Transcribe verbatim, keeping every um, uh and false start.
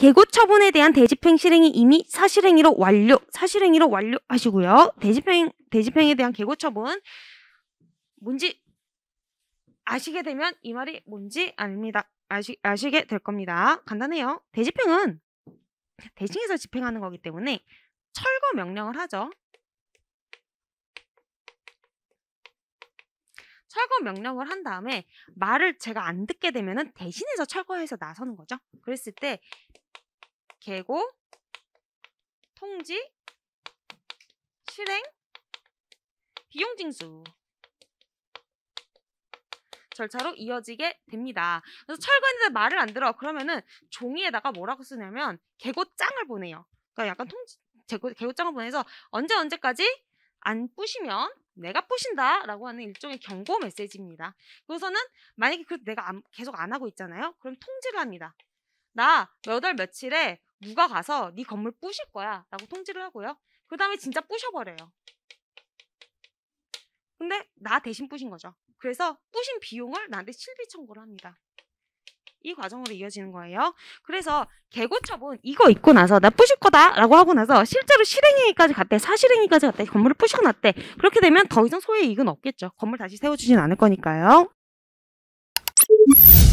개고 처분에 대한 대집행 실행이 이미 사실행위로 완료, 사실행위로 완료하시고요. 대집행, 대집행에 대한 개고 처분 뭔지 아시게 되면 이 말이 뭔지 압니다. 아시, 아시게 될 겁니다. 간단해요. 대집행은 대신해서 집행하는 거기 때문에 철거 명령을 하죠. 철거 명령을 한 다음에 말을 제가 안 듣게 되면은 대신해서 철거해서 나서는 거죠. 그랬을 때 개고, 통지, 실행, 비용징수 절차로 이어지게 됩니다. 그래서 철거했는데 말을 안 들어. 그러면은 종이에다가 뭐라고 쓰냐면 개고장을 보내요. 그러니까 약간 통지, 개고, 개고장을 보내서 언제 언제까지 안 부시면 내가 부신다 라고 하는 일종의 경고 메시지입니다. 그래서는 만약에 그 내가 안, 계속 안 하고 있잖아요. 그럼 통지를 합니다. 나 몇 월 며칠에 누가 가서 네 건물 부실 거야 라고 통지를 하고요. 그 다음에 진짜 부셔버려요. 근데 나 대신 부신 거죠. 그래서 부신 비용을 나한테 실비 청구를 합니다. 이 과정으로 이어지는 거예요. 그래서 개고 처분 이거 있고 나서 나 부실 거다 라고 하고 나서 실제로 실행행위까지 갔대. 사실행위까지 갔대. 건물을 부시고 났대. 그렇게 되면 더 이상 소유의 이익은 없겠죠. 건물 다시 세워주진 않을 거니까요.